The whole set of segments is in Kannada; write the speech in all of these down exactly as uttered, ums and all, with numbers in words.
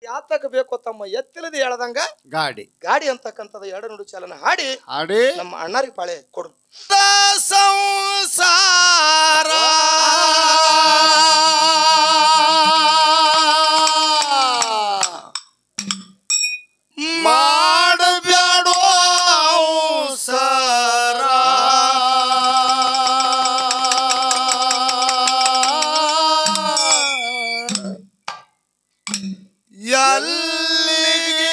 ಯಾತಕ ಬೇಕು ತಮ್ಮ ಎತ್ತಿಲದೆ ಹೇಳದಂಗ ಗಾಡಿ ಗಾಡಿ ಅಂತಕ್ಕಂಥದ್ದು ಎರಡು ನುಡಿ ಚಾಲನ ಹಾಡಿ ಹಾಡಿ ನಮ್ಮ ಅಣ್ಣಾರಿಗೆ ಪಾಳೆ ಕೊಡು. ಸಂಸಾರ ಮಾಡಬ್ಯಾಡೋ ಸರ ಎಲ್ಲಿಗೆ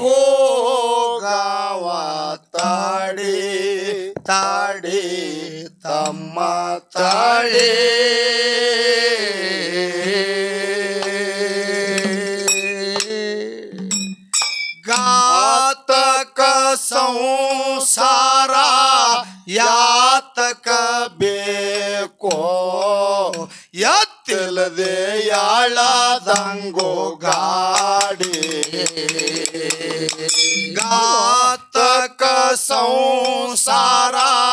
ಹೋಗವ ತಾಡಿ ತಾಡಿ ತಮ್ಮ ತಾಡಿ ಗಾತಕ ಸಂಸಾರ ಯಾತಕ ಬೇಕೋ ಎತ್ತಿಲ್ಲದೆ ಯಾಳದಂಗೋ ಗಾಡಿ ಗಾತಕ ಸಂಸಾರ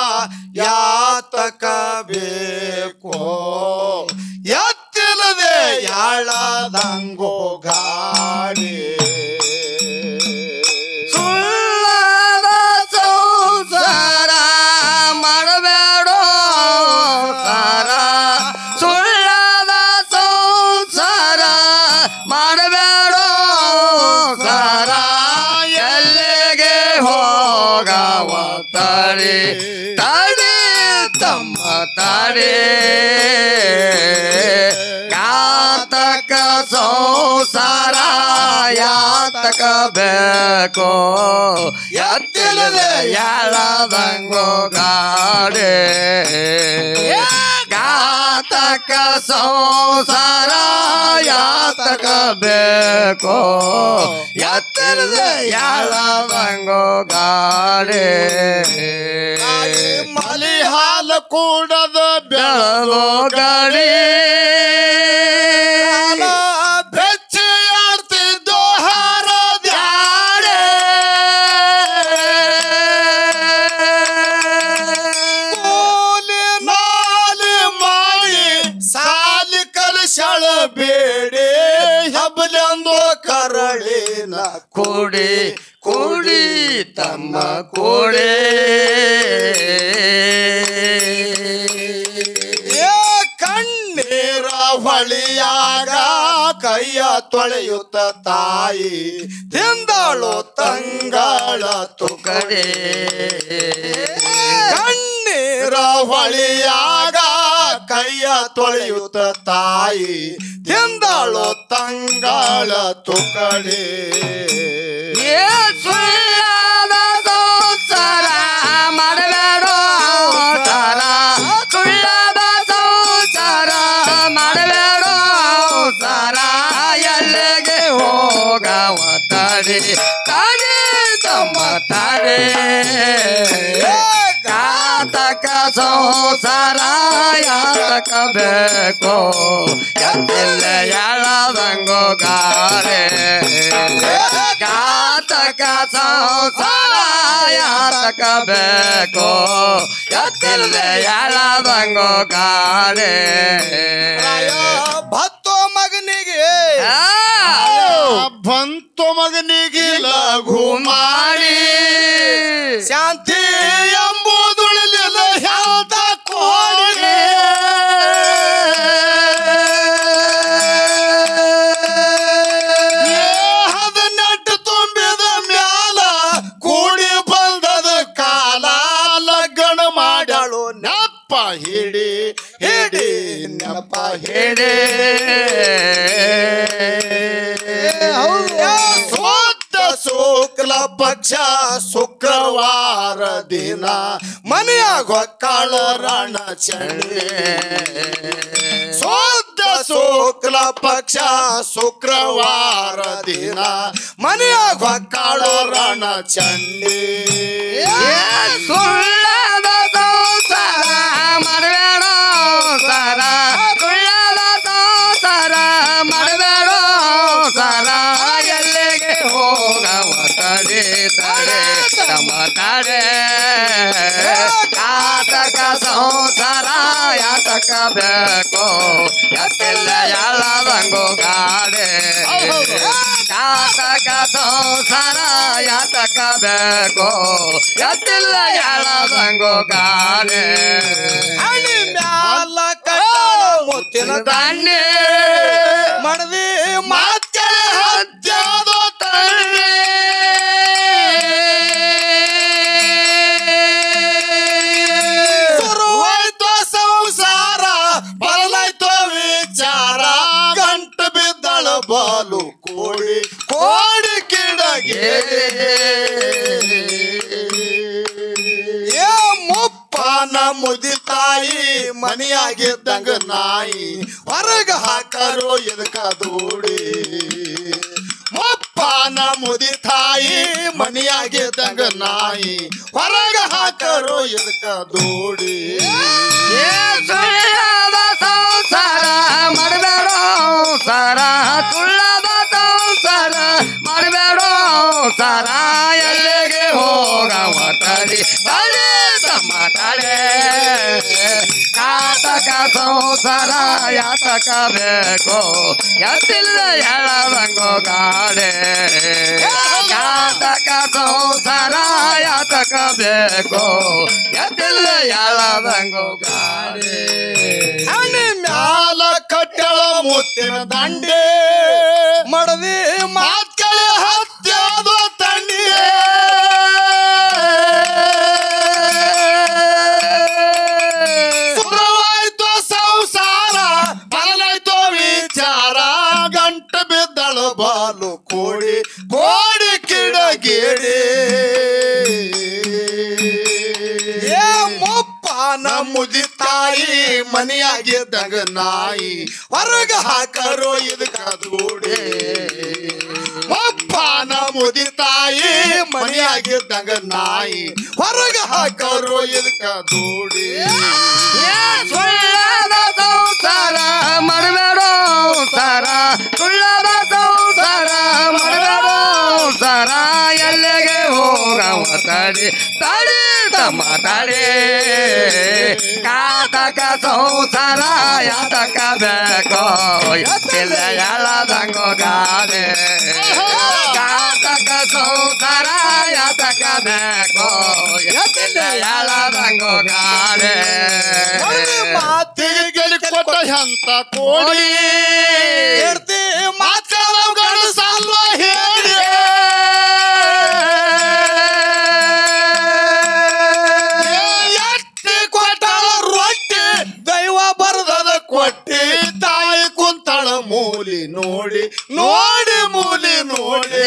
ಯಾತಕ ಬೇಕೋ ಎತ್ತಿಲ್ಲದೆ ಯಾಳದಂಗೋ ಗಾಡಿ ಸುಳ್ಳದ ಸಂಸಾರ ಮಾಡಬೇಡೋ ಸಾರ ಸುಳ್ಳದ ಸಂಸಾರ ಮಾಡಬೇಡೋ ಸಾರ ಎಲ್ಲಿಗೆ ಹೋಗವ ತಾಡಿ ತಾಡಿ ತಮ್ಮ ತಾಡಿ ಘಾತಕ ಸಂಸಾರ ಯಾತಕ ಬೇಕೋ ಎತ್ತಿಲ್ಲದೆ ಯಾಳದಂಗೋ ಗಾಡಿ ಘಾತಕ ಸಂಸಾರ ಯಾತಕ ಬೇಕೋ ಎತ್ತಿಲ್ಲದೆ ಯಾಳದಂಗೋ ಗಾಡಿ ಮಲಿ ಹಾಲು ಕೂಡದ ಬೆಳಗೋ ಗಾಡಿ ಬೆಚ್ಚಿ ಆಡ್ತಿದ್ದೋ ಹಾರದ್ಯಾಡೆ ಕೂಲಿ ನಾಲಿ ಮಾಡಿ ಸಾಲಿ ಕಲಶಳ ಬೇಡಿ ಹಬ್ಬಲೆಂದು ಕರಳಿನ ಕೂಡಿ ಕೂಡಿ ತಮ್ಮ ಕೂಡಿ ಕಣ್ಣೀರ ಹೊಳಿಯಾಗ ಕೈಯ ತೊಳೆಯುತ್ತ ತಾಯಿ ತಿಂದಾಳು ತಂಗಳ ತುಕಡೆ ಕಣ್ಣೀರ ಹೊಳಿಯಾಗ ಕೈಯ ತೊಳೆಯುತ್ತ ತಾಯಿ ತಿಂದಾಳು ತಂಗಳ ತುಕಡೆ ಏ ಸುಳ್ಳದ ಸಂಸಾರ ಮಾಡಬೇಡೋ ಸಾರ ಸುಳ್ಳದ ಸಂಸಾರ ಮಾಡಬೇಡೋ ಸಾರ ಎಲ್ಲಿಗೆ ಹೋಗವ ತಾಡಿ ತಾಡಿ ತಮ್ಮ ತಾಡಿ ಘಾತಕ ಸಂಸಾರ ಯಾತಕ ಬೇಕೋ ಎತ್ತಿಲ್ಲ ಯಾಳದಂಗೋ ಗಾಡೆ ಘಾತಕ ಸಂಸಾರ ಯಾತಕ ಬೇಕೋ ಎತ್ತಿಲ್ಲ ಯಾಳದಂಗೋ ಗಾಡೆ ಭತ್ತೋ ಮಗನಿಗೆ ಬಂತು ಮಗನಿಗೆ ಲಘು ಮಾಡಿ ಶಾಂತಿ ಎಂಬುದುಳಿಲಿಲ್ಲ ಹೇಳ್ತ ಕೋಡಿ ಹದಿನೆಂಟು ತುಂಬಿದ ಮ್ಯಾಲ ಕೂಡಿ ಬಂದದ ಕಾಲ ಲಗ್ನ ಮಾಡ್ಯಾಳು ನೆಪ ಹಿಡಿ ಹಿಡಿ ನೆಪ ಹಿಡಿ ಶುದ್ಧ ಶುಕ್ಲ ಪಕ್ಷ ಶುಕ್ರವಾರ ದಿನ ಮನೆಯಾಗ ಹೊಕ್ಕಾಳ ರಣ ಚಂಡಿ ಶುದ್ಧ ಶುಕ್ಲ ಪಕ್ಷ ಶುಕ್ರವಾರ ದಿನ ಮನೆಯಾಗ ಹೊಕ್ಕಾಳ ರಣ ಚಂಡಿ ಸುಳ್ಳದ ಸಂಸಾರ ಮಾಡಬೇಡೋ ಸಾರ ಸುಳ್ಳದ ಸಂಸಾರ ಮಾಡಬೇಡೋ ಸಾರ ಎಲ್ಲಿಗೆ ಹೋಗವ ತಡೆ ತಡೆ ತಮ್ಮ ತಡೆ ಘಾತಕ ಸಂಸಾರ ಯಾತಕ ಬೇಕೋ ಎತ್ತಿಲ್ಲ ಯಾಳದಂಗೋ ಗಾಡೆ ಯಾತಕಬೇಕು ಎತ್ತಿಲ್ಲ ಎಳದಂಗೋ ಗಾಡೆ ಹಣಿ ಮ್ಯಾಲ ಕಟ್ಟಾಳ ಮುತ್ತಿನ ದಂಡೆ ಮಡದಿ ಮಾತ್ಕಳ ಹತ್ಯಾದೋ ತಂದೆ ಶುರುವಾಯ್ತು ಸಂಸಾರ ಬದಲಾಯ್ತು ವಿಚಾರ ಗಂಟ ಬಿದ್ದಳು ಬಾಲು ಕೋಡಿ ಕೋಡಿ ಕಿಡಗೆ ಏ ಮುಪ್ಪನ ಮುದಿ ತಾಯಿ ಮನಿಯಾಗಿದ್ದಂಗ ನಾಯಿ ಹೊರಗ ಹಾಕರು ಎದಕ ದೂಡಿ ಮುಪ್ಪನ ಮುದಿ ತಾಯಿ ಮನಿಯಾಗಿದ್ದಂಗ ನಾಯಿ ಹೊರಗ ಹಾಕರು ಎದಕ ದೂಡಿ ಏ ಸುಳ್ಳದ ಸಂಸಾರ ಮಾಡಬೇಡೋ ಸಾರ ಸುಳ್ಳದ ಸಂಸಾರ ಮಾಡಬೇಡೋ ಸಾರ ಎಲ್ಲಿಗೆ ಹೋಗ ಮಾತಾಡಿ ಬರೀ ಮಾತಾಡೆ ಕಾತಕ ಸಂಸಾರ ಯಾತಕ ಬೇಕು ಎತ್ತಿಲ್ಲ ಎಳದಂಗೋ ಗಾಡೆ ಕಾತಕ ಸಂಸಾರ ಯಾತಕ ಬೇಕು ಎತ್ತಿಲ್ಲ ಎಳದಂಗೋ ಗಾಡೆ ಹಣಿ ಮ್ಯಾಲ ಕಟ್ಟಳ ಮುತ್ತಿನ ದಂಡೆ ಮಡದಿ ಮಾತ್ಕಳ ಹತ್ಯಾದೋ ತಂಡಿಯೇ ಶುರುವಾಯ್ತು ಸಂಸಾರ ಬದಲಾಯ್ತು ವಿಚಾರ ಗಂಟ ಬಿದ್ದಳು ಬಾಲು ಕೋಡಿ ಕೋಡಿ ಕಿಡಗೇಡಿ ಏ ಮುಪ್ಪನ ಮುದಿ ತಾಯಿ ಮನಿಯಾಗಿದ್ದಂಗ ನಾಯಿ ಹೊರಗ ಹಾಕರು ಇದಕ್ಕ ದೂಡಿ ಮುಪ್ಪನ ಮುದಿ ತಾಯಿ ಮನಿಯಾಗಿದ್ದಂಗ ನಾಯಿ ಹೊರಗ ಹಾಕರು ಇದಕ್ಕ ದೂಡಿ ಏ ಸುಳ್ಳದ ಸಂಸಾರ ಮಾಡಬೇಡೋ ಸಾರ ಸುಳ್ಳದ ಸಂಸಾರ ಮಾಡಬೇಡೋ ಸಾರ ಎಲ್ಲಿಗೆ ಹೋಗ ಮಾತಾಡಿ ತಡಿ ಮಾತಾಡಿ ಕಾತಕ ಸಂಸಾರ ಯಾತಕ ಬೇಕೋ ಎತ್ತಿಲ್ಲ ಎಳದಂಗೋ ಗಾದೆ ಕಾತಕ ಸಂಸಾರ ಯಾತಕ ಬೇಕೋ ಎತ್ತಿಲ್ಲ ಎಳದಂಗೋ ಗಾಡೆ ಮಾತಿಗೆ ಗೆಲಿ ಕೊಟ್ಟ ಹಂತ ಕೋಡಿ ಹೇಳ್ತಿ ಮಾತ್ಕಳ ಗಣಸಲ್ವ ಹೇಳಿ ಎತ್ತಿ ಕೊಟ್ಟಳ ರೊಟ್ಟಿ ದೈವ ಬರದದ ಕೊಟ್ಟಿ ತಾಯಿ ಕುಂತಳ ಮೂಲಿ ನೋಡಿ ನೋಡಿ ಮೂಲಿ ನೋಡಿ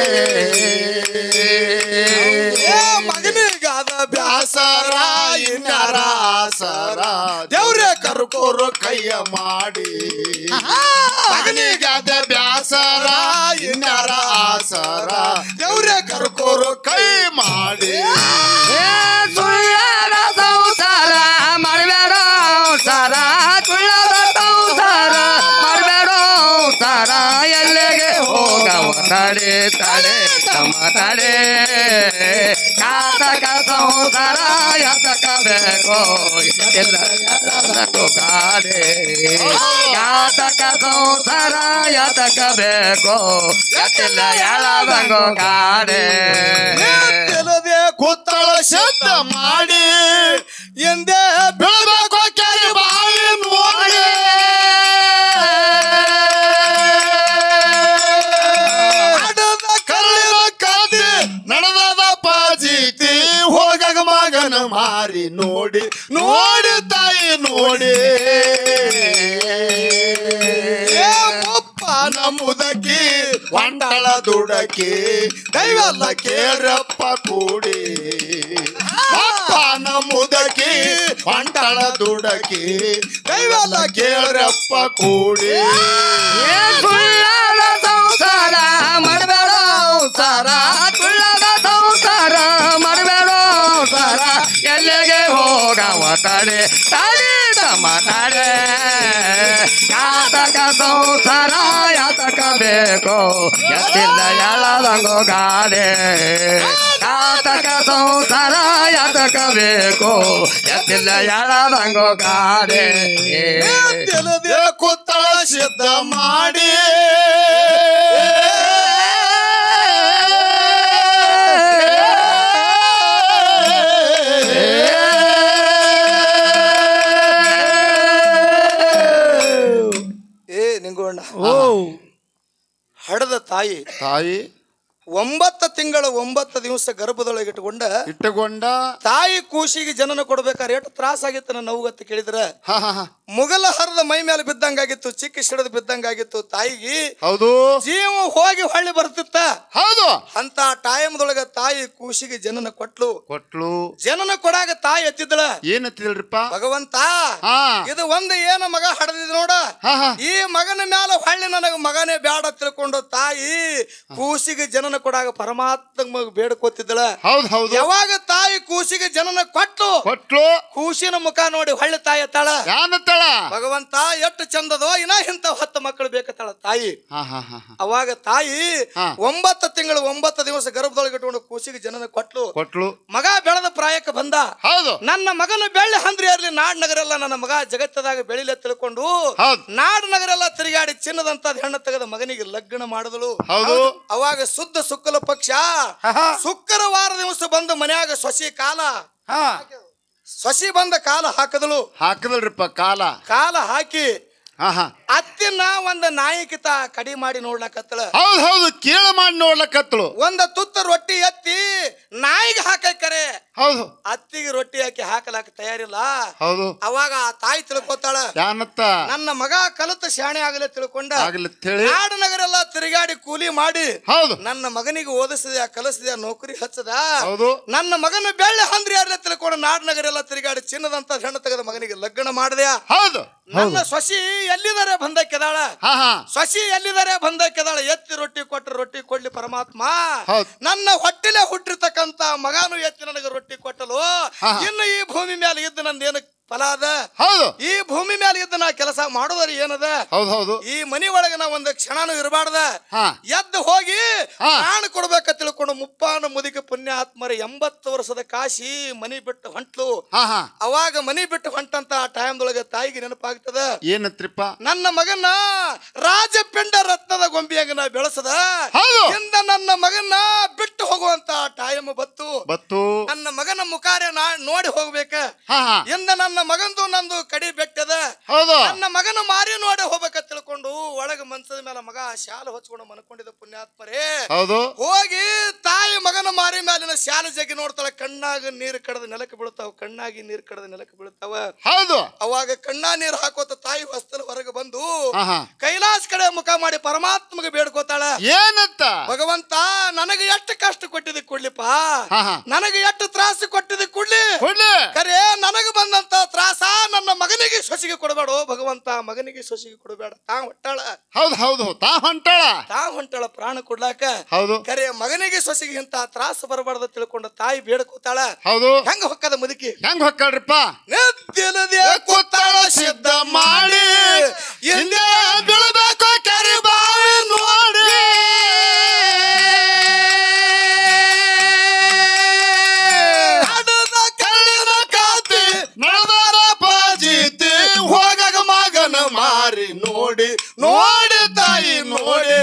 ಏ ಮಗನಿಗಾದ ಬ್ಯಾಸರ ಇನ್ನಾರ ಆಸರ ದೇವ್ರೆ ಕರ್ಕೋರು ಕೈಯ ಮಾಡಿ ಮಗನಿಗಾದ ಬ್ಯಾಸರ ಇನ್ನಾರ ಆಸರ ದೇವ್ರೆ ಕರ್ಕೋರು ಕೈ ಮಾಡಿ ಏ ಸುಳ್ಳದ ಸಂಸಾರ ಮಾಡಬೇಡೋ ಸಾರ ಸುಳ್ಳದ ಸಂಸಾರ ಮಾಡಬೇಡೋ ಸಾರ ಎಲ್ಲಿಗೆ ಹೋಗ ಮಾತಾಡಿ ತಡೆ ಮಾತಾಡೆ ಕಾತಕ ಸಂಸಾರ ಯಾತಕ ಬೇಕೋ ಎಲ್ಲ ಎಳದಂಗೋ ಗಾಡೆ ಕಾತಕ ಸಂಸಾರ ಯಾತಕ ಬೇಕೋ ಎತ್ತಿಲ್ಲ ಎಳದಂಗೋ ಗಾಡೆ ತಿಳಿದೆ ಕೂತಳ ಶಬ್ದ ಮಾಡಿ ಎಂದೇ ಬೀಳ್ಬೇಕು ಕೆರೆ ಬಾಯಿ ನೋಡಿ ಆಡದ ಕರಳಿನ ಕತ್ತಿ ನಡೆದದ ಪಾಜಿತಿ ಹೋಗಗ ಮಗನ ಮಾರಿ ನೋಡಿ ನೋಡಿ ತಾಯಿ ನೋಡಿ ಏ ಮುಪ್ಪನ ಮುದಕಿ ಒಂಡಳ ದುಡಕಿ ದೈವಲ್ಲ ಕೇಳ್ರಪ್ಪ ಕೂಡಿ ಅಪ್ಪನ ಮುದಕಿ ಒಂಡಳ ದುಡಕಿ ದೈವಲ್ಲ ಕೇಳ್ರಪ್ಪ ಕೂಡಿ ಏ ಸುಳ್ಳದ ಸಂಸಾರ ಮಾಡಬೇಡೋ ಸಾರ ಸುಳ್ಳದ ಸಂಸಾರ ಮಾಡಬೇಡೋ ಸಾರ ಎಲ್ಲಿಗೆ ಹೋಗ ಮಾತಾಡೆ ತಾಳಿ ಮಾತಾಡೆ ಕಾತಕ ಸಂಸಾರ ಯಾತಕ ಬೇಕು ಎತ್ತಿಲ್ಲ ಎಳದಂಗೋ ಗಾಡೆ ಕಾತಕ ಸಂಸಾರ ಯಾತಕ ಬೇಕು ಎತ್ತಿಲ್ಲ ಎಳದಂಗೋ ಗಾಡೆ ತಿಳಿದೆ ಕೂತಳ ಸಿದ್ಧ ಮಾಡಿ ಹಡದ ತಾಯಿ ತಾಯಿ ಒಂಬತ್ತು ತಿಂಗಳು ಒಂಬತ್ತು ದಿವಸ ಗರ್ಭದೊಳಗೆ ಇಟ್ಟುಕೊಂಡ ಇಟ್ಟುಕೊಂಡ ತಾಯಿ ಕೂಸಿಗೆ ಜನನ ಕೊಡ್ಬೇಕಾದ್ರೆ ಎಷ್ಟು ತ್ರಾಸ ಆಗಿತ್ತು ನನ್ನ ನೋವುಗತ್ತ ಕೇಳಿದ್ರ ಹಾ ಹಾ ಹಾ ಮುಗಲ ಹರದ ಮೈ ಮೇಲೆ ಬಿದ್ದಂಗಾಗಿತ್ತು ಚಿಕ್ಕ ಸಿಡದ್ ಬಿದ್ದಂಗಾಗಿತ್ತು ತಾಯಿಗೆ ಹೌದು ಜೀವ ಹೋಗಿ ಹೊಳ್ಳಿ ಬರ್ತಿತ್ತ ಹೌದು ಅಂತ ಟೈಮ್ದೊಳಗ ತಾಯಿ ಕೂಸಿಗೆ ಜನನ ಕೊಟ್ಲು ಕೊಟ್ಲು ಜನನ ಕೊಡಾಗ ತಾಯಿ ಎತ್ತಿದ್ದಳ ಏನ್ ಎತ್ತಿದಳ್ರಿಪ್ಪ ಭಗವಂತ ಹಾ ಇದು ಒಂದು ಏನ ಮಗ ಹಡದಿದ್ ನೋಡ ಹಾ ಹಾ ಈ ಮಗನ ಮ್ಯಾಲ ಹೊಳ್ಳಿ ನನಗ ಮಗನೇ ಬ್ಯಾಡ ತಿಳ್ಕೊಂಡು ತಾಯಿ ಕೂಸಿಗೆ ಜನನ ಕೊಡಾಗ ಪರಮಾತ್ಮ ಬೇಡ್ಕೋತಿದ್ದಳ ಹೌದು ಹೌದು ಯಾವಾಗ ತಾಯಿ ಕೂಸಿಗೆ ಜನನ ಕೊಟ್ಟು ಕೊಟ್ಲು ಕೂಸಿನ ಮುಖ ನೋಡಿ ಹೊಳ್ಳಿ ತಾಯಿ ಎತ್ತಾಳ ಯಾನತ್ತಾಳ ಭಗವಂತ ಎಷ್ಟು ಚಂದದೋ ಇನ್ನ ಇಂತ ಹತ್ತು ಮಕ್ಕಳು ಬೇಕತ್ತಾಳ ತಾಯಿ ಹಾ ಹಾ ಹಾ ಅವಾಗ ತಾಯಿ ಹಾ. ಒಂಬತ್ತು ತಿಂಗಳು ಒಂಬತ್ತು ದಿವಸ ಗರ್ಭದೊಳಗೆ ಇಟ್ಕೊಂಡು ಕೂಸಿಗೆ ಜನನ ಕೊಟ್ಲು ಕೊಟ್ಲು ಮಗ ಬೆಳೆದ ಪ್ರಾಯಕ್ಕೆ ಬಂದ ಹೌದು ನನ್ನ ಮಗನ ಬೆಳ್ಳಿ ಹಂದ್ರಿ ಇರ್ಲಿ ನಾಡ್ ನಗರ ಎಲ್ಲ ನನ್ನ ಮಗ ಜಗತ್ತದಾಗ ಬೆಳಿಲೆ ತಿಳ್ಕೊಂಡು ಹೌದು ನಾಡ್ ನಗರ ಎಲ್ಲ ತಿರುಗಾಡಿ ಚಿನ್ನದಂತ ಹೆಣ್ಣು ತೆಗೆದ ಮಗನಿಗೆ ಲಗ್ನ ಮಾಡಿದಳು ಹೌದು ಅವಾಗ ಶುದ್ಧ ಶುಕ್ಲ ಪಕ್ಷ ಶುಕ್ರವಾರ ದಿವಸ ಬಂದು ಮನ್ಯಾಗ ಸೊಸಿ ಕಾಲ ಹಾ ಸೊಸಿ ಬಂದ ಕಾಲ ಹಾಕದಳು ಹಾಕದಲ್ರಿಪ್ಪ ಕಾಲ ಕಾಲ ಹಾಕಿ ಹಾ ಹಾ ಅತ್ತಿನ ಒಂದ ನಾಯಿಕಿತ ಕಡಿ ಮಾಡಿ ನೋಡ್ಲಕತ್ತಳ ಹೌದು ಹೌದು ಕೇಳ ಮಾಡಿ ನೋಡ್ಲಕತ್ತಳು ಒಂದ ತುತ್ತ ರೊಟ್ಟಿ ಎತ್ತಿ ನಾಯಿಗೆ ಹಾಕರೆ ಹೌದು ಅತ್ತಿಗೆ ರೊಟ್ಟಿ ಹಾಕಿ ಹಾಕಲಾಕ ತಯಾರಿಲ್ಲ ಹೌದು ಅವಾಗ ಆ ತಾಯಿ ತಿಳ್ಕೊತಾಳ ಯಾನತ್ತ ನನ್ನ ಮಗ ಕಲಿತ ಶಾಣೆ ಆಗಲೇ ತಿಳ್ಕೊಂಡ ಆಗ್ಲಿ ಹೇಳಿ ನಾಡು ನಗರ ಎಲ್ಲ ತಿರುಗಾಡಿ ಕೂಲಿ ಮಾಡಿ ಹೌದು ನನ್ನ ಮಗನಿಗೆ ಓದಿಸಿದ ಕಲಿಸಿದ ನೌಕರಿ ಹಚ್ಚದ ಹೌದು ನನ್ನ ಮಗನ ಬೆಳ್ಳಿ ಹಂದ್ರಿ ಯಾರೇ ತಿಳ್ಕೊಂಡು ನಾಡು ನಗರ ಎಲ್ಲ ತಿರುಗಾಡಿ ಚಿನ್ನದಂತ ಹೆಣ್ಣು ತೆಗೆದ ಮಗನಿಗೆ ಲಗ್ನ ಮಾಡಿದೆ ಹೌದು ನನ್ನ ಸೊಸಿ ಎಲ್ಲಿದ್ದಾರೆ ಬಂದಕ್ಕೆದಾಳ ಹಾ ಹಾ ಸೊಸಿ ಎಲ್ಲಿದ್ದಾರೆ ಬಂದಕ್ಕೆದಾಳ ಎತ್ತಿ ರೊಟ್ಟಿ ಕೊಟ್ಟ ರೊಟ್ಟಿ ಕೊಡ್ಲಿ ಪರಮಾತ್ಮ ಹೌದು ನನ್ನ ಹೊಟ್ಟಿಲೆ ಹುಟ್ಟಿರ್ತಕ್ಕಂತ ಮಗನು ಎತ್ತಿ ನನಗೆ ರೊಟ್ಟಿ ಕೊಟ್ಟಲು ಇನ್ನು ಈ ಭೂಮಿ ಮೇಲೆ ಇದ್ದು ನಂದೇನು ಫಲ ಅದ ಹೌದು ಈ ಭೂಮಿ ಮೇಲೆ ಇದ್ದು ನಾ ಕೆಲಸ ಮಾಡೋದ್ರ ಏನದ ಹೌದು ಹೌದು ಈ ಮನಿ ಒಳಗ ನಾ ಒಂದ್ ಕ್ಷಣನು ಇರಬಾರ್ದ ಹಾ ಎದ್ದು ಹೋಗಿ ಹಾ. ಪ್ರಾಣ ಕೊಡ್ಬೇಕ ತಿಳ್ಕೊಂಡು ಮುಪ್ಪಾನ ಮುದಿಕ ಪುಣ್ಯಾತ್ಮರ ಎಂಬತ್ತು ವರ್ಷದ ಕಾಶಿ ಮನಿ ಬಿಟ್ಟು ಹೊಂಟ್ಲು ಹಾ ಹಾ ಅವಾಗ ಮನಿ ಬಿಟ್ಟು ಹೊಂಟಂತ ಟೈಮ್ದೊಳಗ ತಾಯಿಗೆ ನೆನಪಾಗ್ತದ ಏನತ್ರಿಪ್ಪ ನನ್ನ ಮಗನ ರಾಜಪಿಂಡ ರತ್ನದ ಗೊಂಬಿಯಾಗ ನಾ ಬೆಳೆಸದ ಹೌದು ಇಂದ ನನ್ನ ಮಗನ ಬಿಟ್ಟು ಹೋಗುವಂತ ಟೈಮ್ ಬತ್ತು ಬತ್ತು ನನ್ನ ಮಗನ ಮುಖಾರ್ಯ ನಾ ನೋಡಿ ಹೋಗ್ಬೇಕ ಹಾ ಹಾ ಇಂದ ನನ್ನ ಮಗಂದು ನಂದು ಕಡಿ ಬೆಟ್ಟದ ಹೌದು ನನ್ನ ಮಗನ ಮಾರಿ ನೋಡಿ ಹೋಗ್ಬೇಕ ತಿಳ್ಕೊಂಡು ಒಳಗ ಮನ್ಸದ ಮೇಲೆ ಮಗ ಶಾಲ ಹೊಚ್ಕೊಂಡು ಮನ್ಕೊಂಡಿದ್ದ ಪುಣ್ಯಾತ್ಮರೇ ಹೌದು ಹೋಗಿ ತಾಯಿ ಮಗನ ಮಾರಿ ಮೇಲಿನ ಶಾಲ ಜಗ್ಗಿ ನೋಡ್ತಾಳ ಕಣ್ಣಾಗ ನೀರು ಕಡದ ನೆಲಕ್ಕೆ ಬೀಳ್ತಾವ ಕಣ್ಣಾಗಿ ನೀರು ಕಡದ ನೆಲಕ್ಕೆ ಬೀಳ್ತಾವ ಹೌದು ಅವಾಗ ಕಣ್ಣಾ ನೀರು ಹಾಕೋತ ತಾಯಿ ಹೊಸ್ತಲ ಹೊರಗೆ ಬಂದು ಹಾ ಹಾ ಕೈಲಾಸ ಕಡೆ ಮುಖ ಮಾಡಿ ಪರಮಾತ್ಮಗೆ ಬೇಡ್ಕೋತಾಳ ಏನಂತ ಭಗವಂತ ನನಗೆ ಎಷ್ಟು ಕಷ್ಟ ಕೊಟ್ಟಿದೆ ಕೊಡ್ಲಿಪ್ಪ ಹಾ ಹಾ ನನಗೆ ಎಷ್ಟು ತ್ರಾಸ ಕೊಟ್ಟಿದೆ ಕೊಡ್ಲಿ ಕೊಡ್ಲಿ ಕರೆ ನನಗೆ ಬಂದಂತ ತ್ರಾಸ ನನ್ನ ಮಗನಿಗೆ ಸೊಸಿಗೆ ಕೊಡಬೇಡ ಭಗವಂತ ಮಗನಿಗೆ ಸೊಸಿಗೆ ಕೊಡಬೇಡ ತಾ ಹೊಟ್ಟಾಳ ಹೌದು ಹೌದು ತಾ ಹೊಂಟಾಳ ತಾ ಹೊಂಟಾಳ ಪ್ರಾಣ ಕೊಡ್ಲಾಕ ಹೌದು ಕರೆ ಮಗನಿಗೆ ಸೊಸಿಗೆ ಇಂತ ತ್ರಾಸ ಬರಬಾರ್ದ ತಿಳ್ಕೊಂಡು ತಾಯಿ ಬೇಡ್ಕೋತಾಳ ಹೌದು ಹೆಂಗ ಹೊಕ್ಕದ ಮುದುಕಿ ಹೆಂಗ್ ಹೊಕ್ಕಳ್ರಿಪ್ಪ ನೆತ್ತಿಲದೆ ಕೂತಾಳ ಸಿದ್ಧ ಮಾಡಿ ಹಿಂದೆ ಬೀಳಬೇಕು ಕೆರೆ ಬಾವಿ ನೋಡಿ ಹಡದ ಕಳ್ಳಿನ ಕಾತಿ ನಡೆದಾರ ಬಾಜಿತಿ ಹೋಗಾಗ ಮಗನ ಮಾರಿ ನೋಡಿ ನೋಡಿ ತಾಯಿ ನೋಡಿ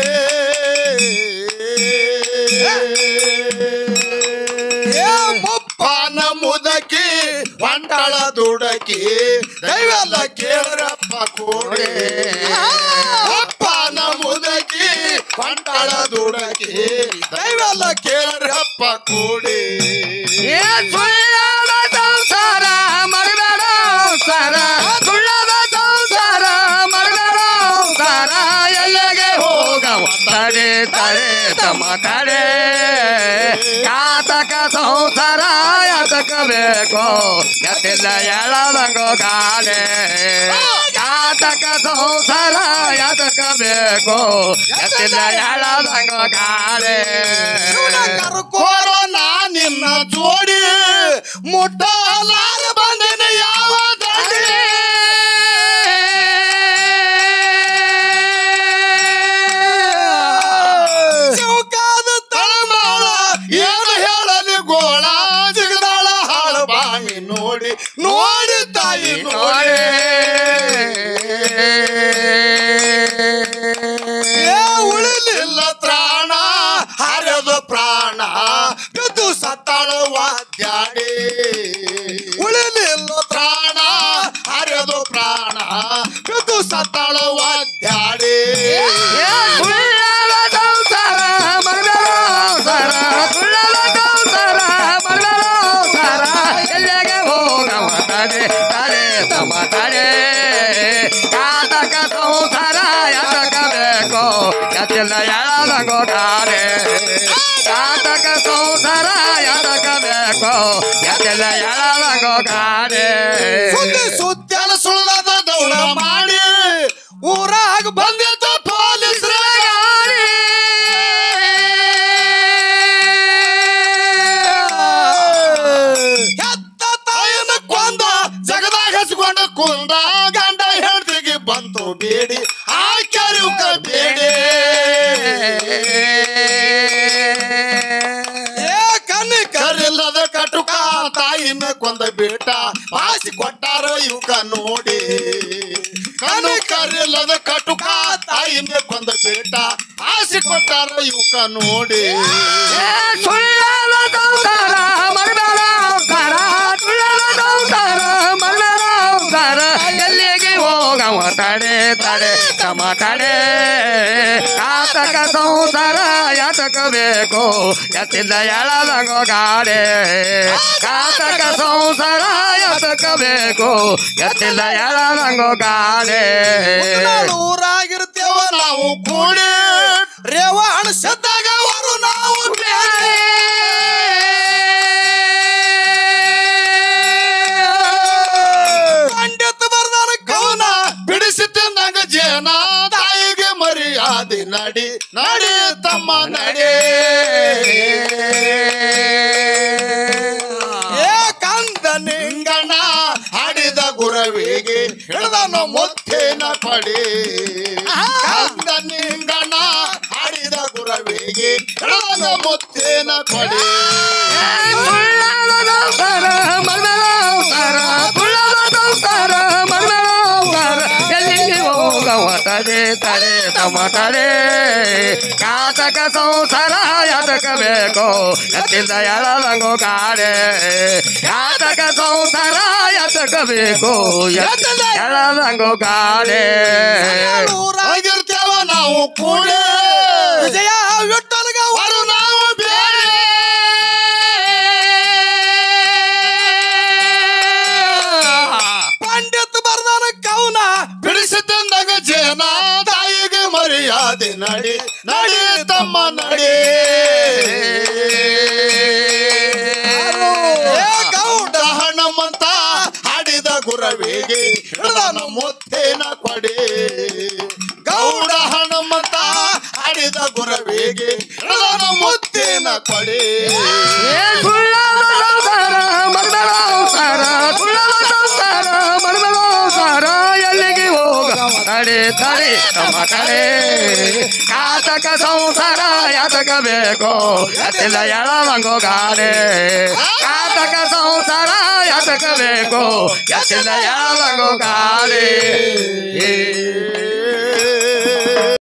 ಏ ಮುಪ್ಪಾನ ಮುದಕಿ ಬಂಟಳ ದುಡಕಿ ದೈವೆಲ್ಲ ಕೇಳ್ರಪ್ಪ ಕೋಡಿ ಅಪ್ಪನ ಮುದಕಿ ಬಂಟಳ ದುಡಕಿ ದೈವೆಲ್ಲ ಕೇಳ್ರಪ್ಪ ಕೋಡಿ ಏ ಸುಳ್ಳಾದ ಸಂಸಾರ ಮರಬೇಡ ಸಾರ ಸುಳ್ಳಾದ ಸಂಸಾರ ಮರಬೇಡ ಸಾರ ಎಲ್ಲಿಗೆ ಹೋಗವ ತಡೆ ತಡೆ ತಮ್ಮ ತಡೆ ಯಾತಕ ಸಂಸಾರ ಯಾತಕ ಬೇಕು ಎತ್ತಿಲ್ಲ ಎಳದಂಗೋ ಗಾಡೆ ಯಾತಕ ಸಂಸಾರ ಯಾತಕ ಬೇಕು ಎತ್ತಿಲ್ಲ ಎಳದಂಗೋ ಗಾಡೆ ಕೊರೋನಾ ನಿನ್ನ ಜೋಡಿ ಮುಟ್ಟಲಾರ ಬಂದಿನ ಯಾವ ದಾಡಿ ಚೌಕಾದ ತಳಮಾಳ ಏನು ಹೇಳಲಿ ಗೋಳ ಜಿಗದಾಳ ಹಾಳು ಬಾಯಿ ನೋಡಿ ನೋಡಿ ತಾಯಿ ನೋಡಿ ಏ ಉಳಿಲಿಲ್ಲ ತ್ರಾಣ ಹರಿದು ಪ್ರಾಣ ಬಿದ್ದು ಸತ್ತಾಳ ವಾದ್ಯಾಡಿ ಉಳಿಲಿಲ್ಲ ತ್ರಾಣ ಹರಿದು ಪ್ರಾಣ ಬಿದ್ದು ಸತ್ತಾಳ ವಾದ್ಯಾಡಿ ಸುಳ್ಳಾದ ಗಾಡೆ ಕಾತಕ ಸಂಸಾರ ಯಾತಕ ಬೇಕು ಎತ್ತಿಲ್ಲ ಎಳದಂಗೋ ಗಾಡೆ ಸುದ್ದಿ ಸುತ್ತಲ ಸುಳ್ಳದ ದೌಡ ಮಾಡಿ ಊರಾಗ ಬಂದಿತ್ತು ಪೊಲೀಸರ ಗಾಡಿ ಹೆತ್ತ ತಾಯಿನ ಕೊಂದ ಜಗದಾಗ ಹಚ್ಕೊಂಡು ಕುಂದ ಗಂಡ ಹೆಂಡತಿಗೆ ಬಂತು ಬೇಡಿ ಆಕ್ಯಾರು ಬೇಡಿ ಏ ಕಣ್ಣಿ ಕರಿಲ್ಲದ ಕಟುಕ ತಾಯಿನ ಕೊಂದ ಬೇಟ ಪಾಸಿ ಕೊಟ್ಟಾರ ಇವ್ಕ ನೋಡಿ ಕಣ್ಣು ಕರಿಲ್ಲದ ಕಟುಕ ತಾಯಿನ ಕೊಂದ ಬೇಟ ಪಾಸಿ ಕೊಟ್ಟಾರ ಇವ್ಕ ನೋಡಿ ಸುಳ್ಳದ ಸಂಸಾರ ಮರಬೇಡ ಅವತಾರ ಸುಳ್ಳದ ಸಂಸಾರ ಮರಬೇಡ ಅವತಾರ ಎಲ್ಲಿಗೆ ಹೋಗವ ತಡೆ ತಡೆ ತಮ ತಡೆ ಕಾತಕ ಸಂಸಾರ ಯಾತಕ ಬೇಕು ಎತ್ತಿಲ್ಲ ಎಳದಂಗೋ ಗಾಡೆ ಕಾತಕ ಸಂಸಾರ ಯಾತಕ ಬೇಕು ಎತ್ತಿಲ್ಲ ಎಳದಂಗೋ ಗಾಡೆ ಊರಾಗಿರ್ತೇವ ನಾವು ಕೂಡಿ ರೇವ ಅಣಸದ್ದಾಗ ಅವರು ನಾವು ಬೇರೆ ಪಂಡಿತ ಬರ್ದಾನ ಕವನ ಬಿಡಿಸಿ ತಿಂದಂಗ ಜೇನ ತಾಯಿಗೆ ಮರ್ಯಾದೆ ನಡಿ ನಡಿ ತಮ್ಮ ನಡಿ ಏ ಕಂದ ನಿಂಗಣ ಹಾಡಿದ ಗುರವಿಗೆ ಹಿಡಿದನು ಮುತ್ತಿನ ಕೊಡಿ ಕಂದ ನಿಂಗಣ ಹಾಡಿದ ಗುರವಿಗೆ ಹಿಡಿದನು ಮುತ್ತಿನ ಕೊಡಿ ತಡೆ ತಡೆ ತಮ ತಡೆ ಕಾತಕ ಸಂಸಾರ ಯಾತಕ ಬೇಕು ಎತ್ತಿಲ್ಲ ಎಳದಂಗೋ ಗಾಡೆ ಕಾತಕ ಸಂಸಾರ ಯಾತಕ ಬೇಕು ಎತ್ತಿಲ್ಲ ಎಳದಂಗೋ ಗಾಡೆ ಊರಾಗಿರ್ತೇವ ನಾವು ಕೂಡಿ ವಿಜಯ ವಿಠಲಗ ಅವರು ನಾವು ಬೇರೆ ಪಂಡಿತ ಬರ್ದಾನ ಕವನ ಬಿಡಿಸಿ ತಂದಾಗ ಜೇನ ತಾಯಿಗೆ ಮರ್ಯಾದೆ ನಡಿ ನಡಿ ತಮ್ಮ ನಡಿ ಗೌಡ ಹಣಮಂತ ಹಾಡಿದ ಗುರವಿಗೆ ಹಿಡಿದನು ಮುತ್ತಿನ ಕೊಡಿ ಗೌಡ ಹಣಮಂತ ಹಾಡಿದ ಗುರವಿಗೆ ಹಿಡಿದನು ಮುತ್ತಿನ ಕೊಡಿ ಎಲ್ಲಿಗೆ ಹೋಗ ತಡೆ ತಡೆ ತಮ್ಮ ತಡೆ ಕಾತಕ ಸಂಸಾರ ಯಾತಕ ಬೇಕು ಎತ್ತಿಲ್ಲ ಎಳದಂಗೋ ಗಾಡೆ ಕಾತಕ ಸಂಸಾರ ಯಾತಕ ಬೇಕು ಎತ್ತಿಲ್ಲ ಎಳದಂಗೋ ಗಾಡೆ